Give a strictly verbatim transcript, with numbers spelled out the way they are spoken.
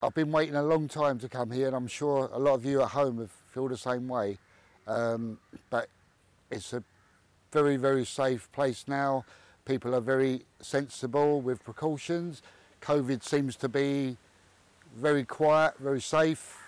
I've been waiting a long time to come here, and I'm sure a lot of you at home have feel the same way. Um, but it's a very, very safe place now. People are very sensible with precautions. COVID seems to be very quiet, very safe.